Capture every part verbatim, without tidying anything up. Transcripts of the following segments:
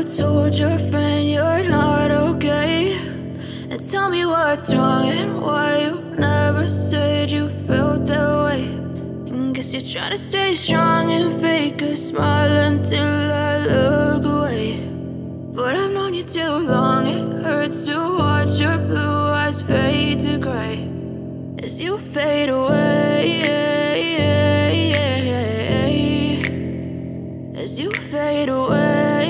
told your friend you're not okay, and tell me what's wrong and why you never said you felt that way. And guess you're trying to stay strong and fake a smile until I look away. But I've known you too long, it hurts to watch your blue eyes fade to gray as you fade away, as you fade away.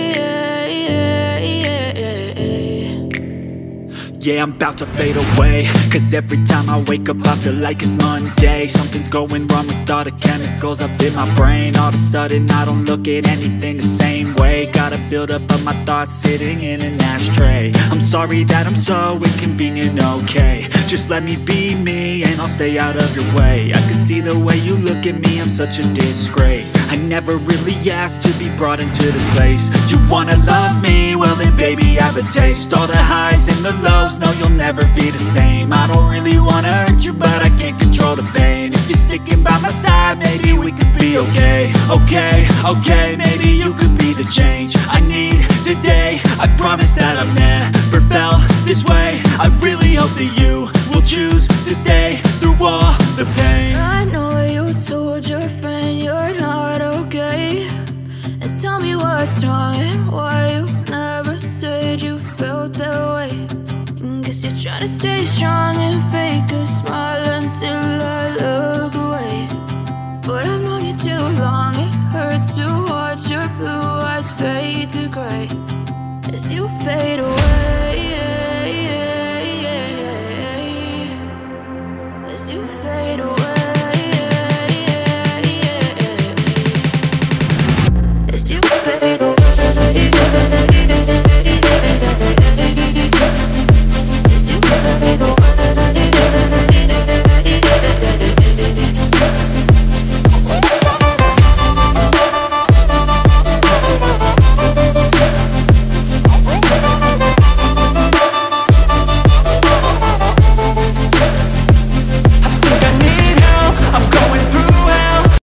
Yeah, I'm about to fade away, cause every time I wake up I feel like it's Monday. Something's going wrong with all the chemicals up in my brain. All of a sudden I don't look at anything the same way. Gotta build up of my thoughts sitting in an ashtray. I'm sorry that I'm so inconvenient, okay. Just let me be me and I'll stay out of your way. I can see the way you look at me, I'm such a disgrace. I never really asked to be brought into this place. You wanna love me? Well then baby, have a taste. All the highs and the lows, no, you'll never be the same. I don't really wanna hurt you, but I can't control the pain. If you're sticking by my side, maybe we could be okay. Okay, okay, maybe you could be the change I need today. I promise that I've never felt this way. I really hope that you will choose to stay through all the pain. I know you told your friend you're not okay, and tell me what's wrong and why you never said you felt that way. Guess you're trying to stay strong and fake a smile until I look away. But I've known you too long, it hurts to watch your blue eyes fade to gray as you fade